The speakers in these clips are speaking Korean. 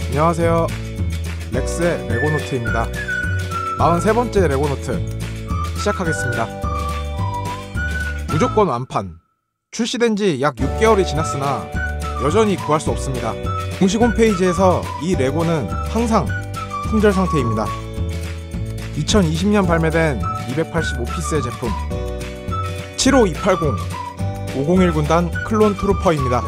안녕하세요. 렉스의 레고노트입니다. 43번째 레고노트 시작하겠습니다. 무조건 완판. 출시된 지 약 6개월이 지났으나 여전히 구할 수 없습니다. 공식 홈페이지에서 이 레고는 항상 품절 상태입니다. 2020년 발매된 285피스의 제품 75280 501 군단 클론 트루퍼입니다.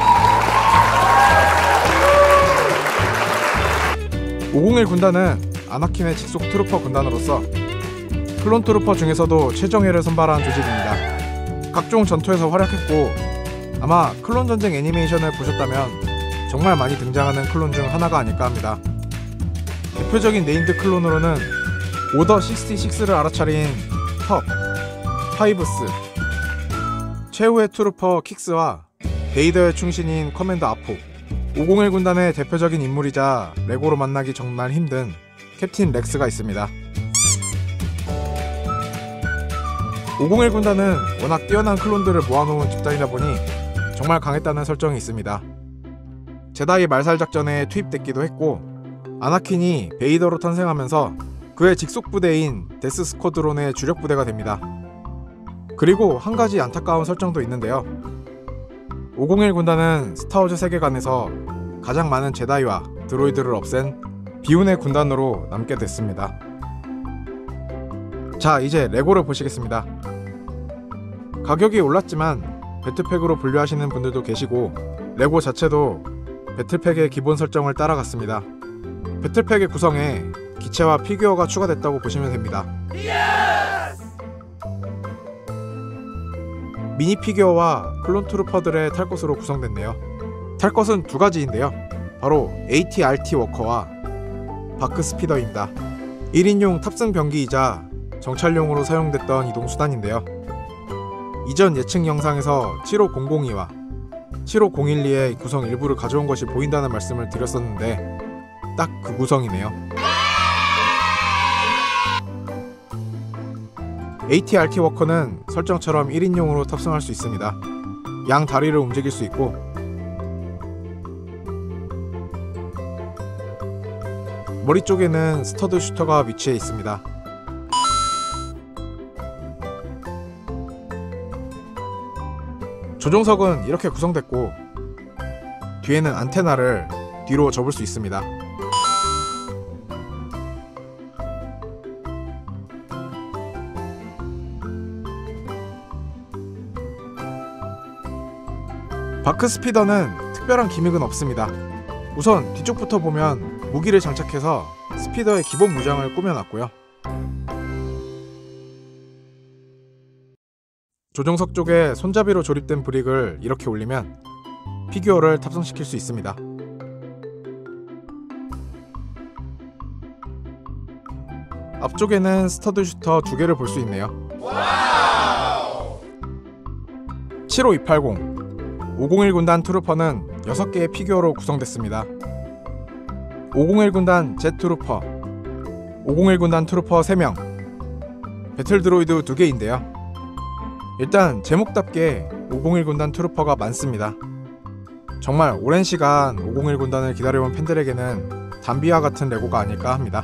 501 군단은 아나킨의 직속 트루퍼 군단으로서 클론 트루퍼 중에서도 최정예를 선발한 조직입니다. 각종 전투에서 활약했고 아마 클론 전쟁 애니메이션을 보셨다면 정말 많이 등장하는 클론 중 하나가 아닐까 합니다. 대표적인 네임드 클론으로는 오더 66를 알아차린 텁, 파이브스, 최후의 트루퍼 킥스와 베이더의 충신인 커맨더 아포, 501 군단의 대표적인 인물이자 레고로 만나기 정말 힘든 캡틴 렉스가 있습니다. 501 군단은 워낙 뛰어난 클론들을 모아놓은 집단이다 보니 정말 강했다는 설정이 있습니다. 제다이 말살 작전에 투입됐기도 했고 아나킨이 베이더로 탄생하면서 그의 직속 부대인 데스 스쿼드론의 주력 부대가 됩니다. 그리고 한 가지 안타까운 설정도 있는데요. 501 군단은 스타워즈 세계관에서 가장 많은 제다이와 드로이드를 없앤 비운의 군단으로 남게 됐습니다. 자, 이제 레고를 보시겠습니다. 가격이 올랐지만 배틀팩으로 분류하시는 분들도 계시고 레고 자체도 배틀팩의 기본 설정을 따라갔습니다. 배틀팩의 구성에 기체와 피규어가 추가됐다고 보시면 됩니다. 미니 피규어와 클론 트루퍼들의 탈 것으로 구성됐네요. 탈 것은 두 가지인데요. 바로 AT-RT 워커와 바크 스피더입니다. 1인용 탑승 병기이자 정찰용으로 사용됐던 이동 수단인데요. 이전 예측 영상에서 75002와 75012의 구성 일부를 가져온 것이 보인다는 말씀을 드렸었는데 딱 그 구성이네요. AT-RT 워커는 설정처럼 1인용으로 탑승할 수 있습니다. 양 다리를 움직일 수 있고 머리 쪽에는 스터드 슈터가 위치해 있습니다. 조종석은 이렇게 구성됐고 뒤에는 안테나를 뒤로 접을 수 있습니다. 바크 스피더는 특별한 기믹은 없습니다. 우선 뒤쪽부터 보면 무기를 장착해서 스피더의 기본 무장을 꾸며놨고요. 조종석 쪽에 손잡이로 조립된 브릭을 이렇게 올리면 피규어를 탑승시킬 수 있습니다. 앞쪽에는 스터드 슈터 2개를 볼 수 있네요. 75280 501 군단 트루퍼는 6개의 피규어로 구성됐습니다. 501 군단 Z 트루퍼, 501 군단 트루퍼 3명, 배틀 드로이드 2개인데요. 일단 제목답게 501 군단 트루퍼가 많습니다. 정말 오랜 시간 501 군단을 기다려온 팬들에게는 담비와 같은 레고가 아닐까 합니다.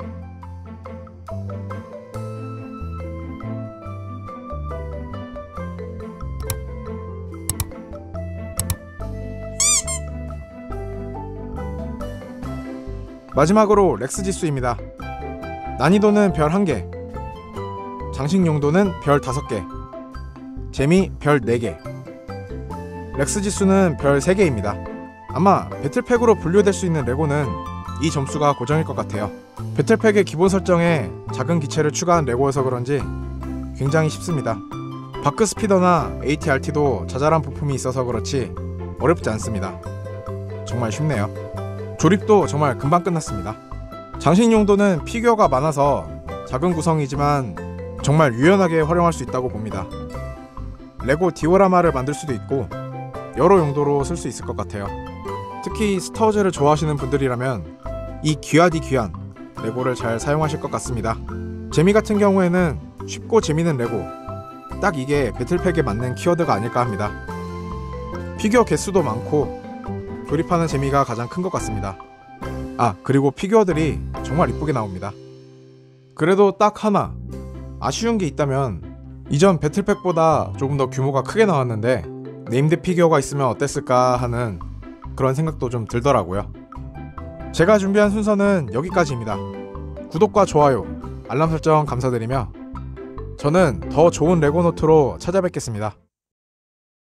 마지막으로 렉스 지수입니다. 난이도는 별 1개, 장식 용도는 별 5개, 재미 별 4개, 렉스 지수는 별 3개입니다. 아마 배틀팩으로 분류될 수 있는 레고는 이 점수가 고정일 것 같아요. 배틀팩의 기본 설정에 작은 기체를 추가한 레고여서 그런지 굉장히 쉽습니다. 바크 스피더나 AT-RT도 자잘한 부품이 있어서 그렇지 어렵지 않습니다. 정말 쉽네요. 조립도 정말 금방 끝났습니다. 장식 용도는 피규어가 많아서 작은 구성이지만 정말 유연하게 활용할 수 있다고 봅니다. 레고 디오라마를 만들 수도 있고 여러 용도로 쓸 수 있을 것 같아요. 특히 스타워즈를 좋아하시는 분들이라면 이 귀하디 귀한 레고를 잘 사용하실 것 같습니다. 재미 같은 경우에는 쉽고 재미있는 레고, 딱 이게 배틀팩에 맞는 키워드가 아닐까 합니다. 피규어 개수도 많고 조립하는 재미가 가장 큰 것 같습니다. 그리고 피규어들이 정말 이쁘게 나옵니다. 그래도 딱 하나 아쉬운 게 있다면 이전 배틀팩보다 조금 더 규모가 크게 나왔는데 네임드 피규어가 있으면 어땠을까 하는 그런 생각도 좀 들더라고요. 제가 준비한 순서는 여기까지입니다. 구독과 좋아요, 알람 설정 감사드리며 저는 더 좋은 레고노트로 찾아뵙겠습니다.